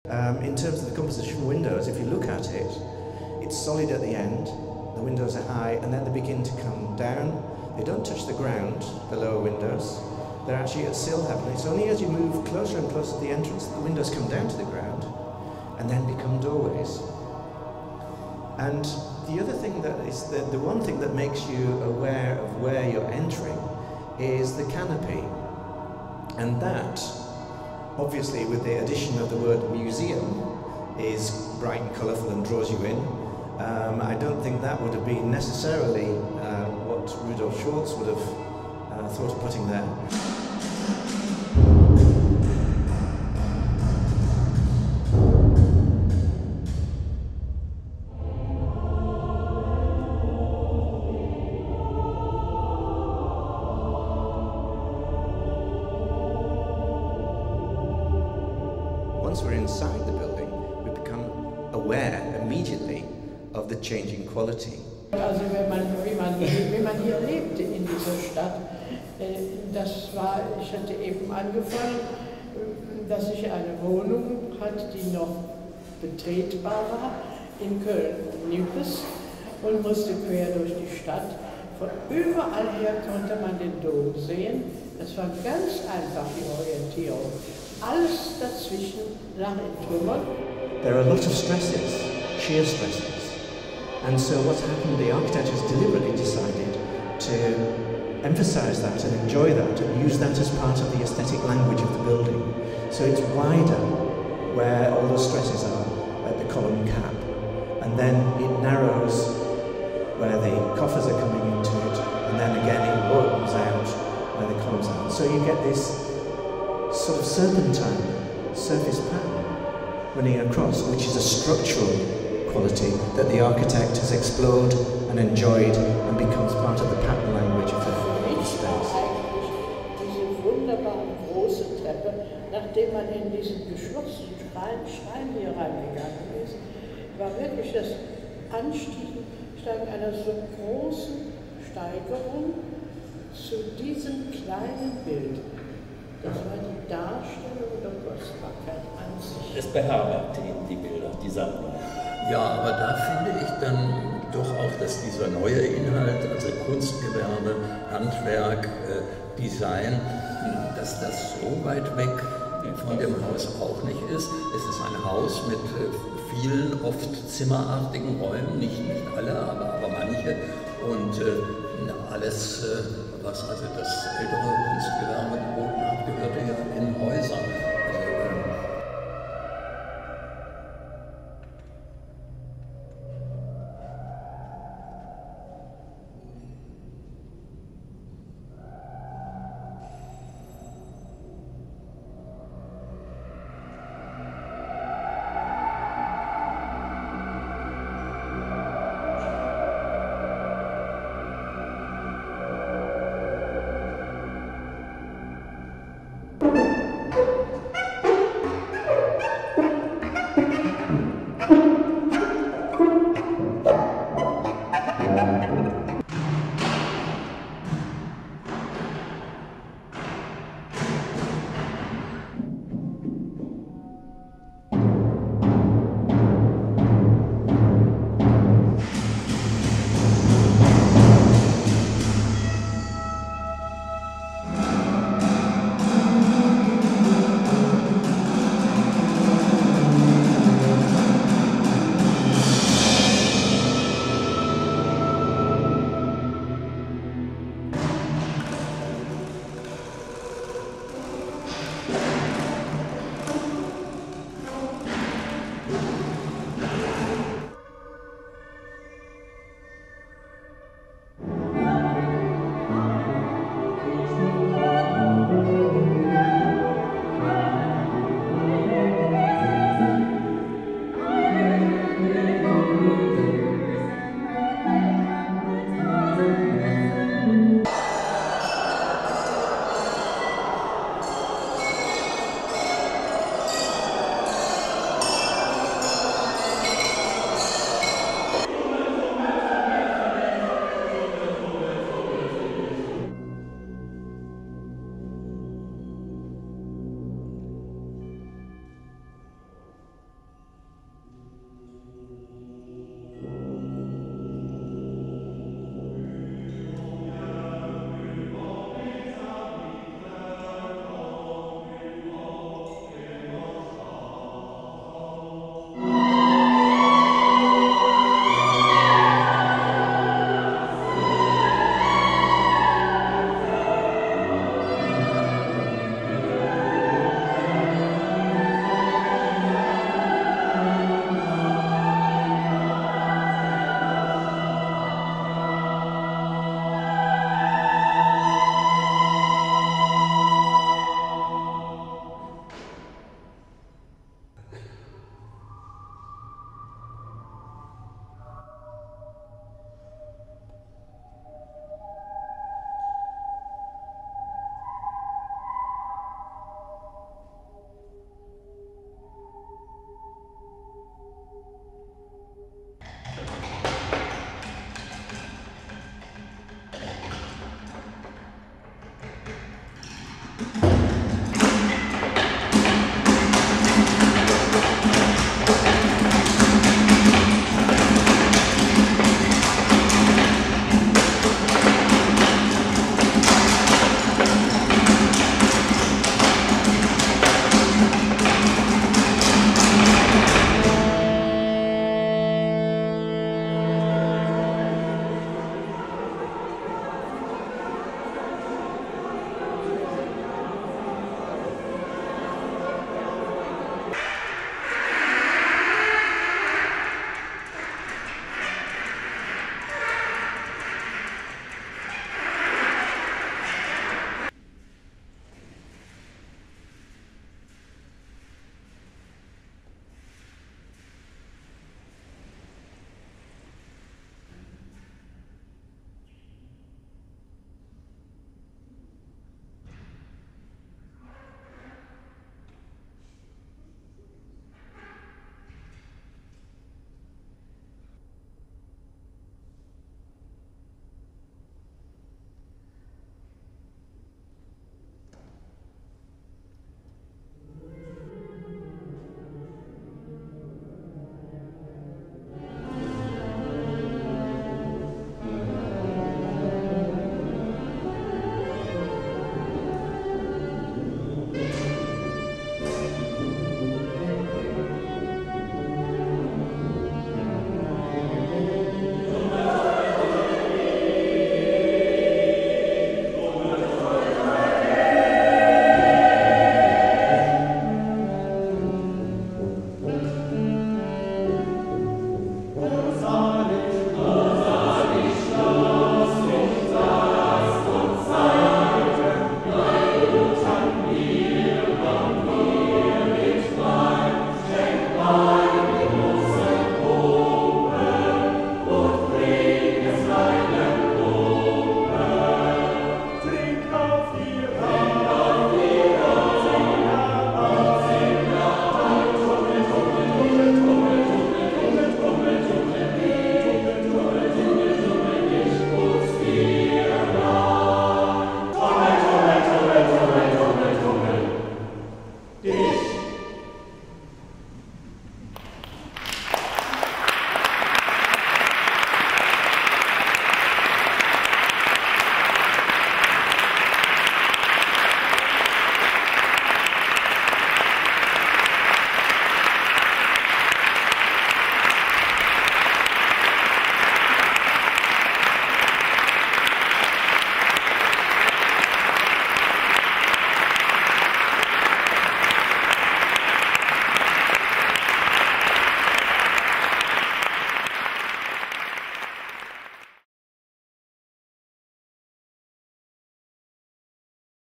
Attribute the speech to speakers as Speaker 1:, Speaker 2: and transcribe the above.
Speaker 1: In terms of the composition windows, if you look at it, it's solid at the end, the windows are high, and then they begin to come down. They don't touch the ground, the lower windows. They're actually at sill level. It's only as you move closer and closer to the entrance that the windows come down to the ground and then become doorways. And the other thing that is, the one thing that makes you aware of where you're entering is the canopy. And that, obviously with the addition of the word museum, is bright and colourful and draws you in. I don't think that would have been necessarily what Rudolf Schwarz would have thought of putting there. Once we're inside the building, we become aware immediately of the changing quality.
Speaker 2: Also wie man hier lebte in dieser Stadt, ich hatte eben angefangen, dass ich eine Wohnung hatte, die noch betretbar war, in Köln-Nippes, und musste quer durch die Stadt. Von überall her konnte man den Dom sehen. Es war ganz einfach, die Orientierung. Alles dazwischen lag in Trümmern.
Speaker 1: There are a lot of stresses, shear stresses. And so what's happened, the architect has deliberately decided to emphasize that and enjoy that and use that as part of the aesthetic language of the building. So it's wider where all those stresses are at the column cap. And then it narrows where the coffers are coming into it, and then again it widens out where the columns are. So you get this sort of serpentine surface pattern running across, which is a structural quality that the architect has explored and enjoyed and becomes part of the pattern language of the space.
Speaker 2: Diese wunderbare große Treppe, nachdem man in diesen geschlossenen Schrein hier reingegangen ist, war wirklich das Ansteigen einer so großen Steigerung zu diesem kleinen Bild. Das war die Darstellung der Kostbarkeit an sich.
Speaker 3: Es beherbergte ihn, die Bilder, die Sammlung.
Speaker 4: Ja, aber da finde ich dann doch auch, dass dieser neue Inhalt, also Kunstgewerbe, Handwerk, Design, dass das so weit weg von dem Haus auch nicht ist. Es ist ein Haus mit vielen, oft zimmerartigen Räumen, nicht alle, aber manche. Und alles, was also das ältere Kunstgewerbe geboten hat, gehörte ja in Häusern.